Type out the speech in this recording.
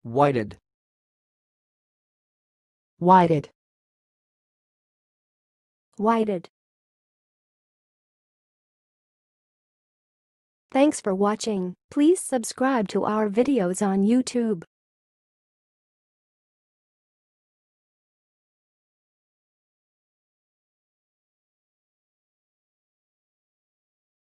Whited. Whited. Whited. Thanks for watching. Please subscribe to our videos on YouTube.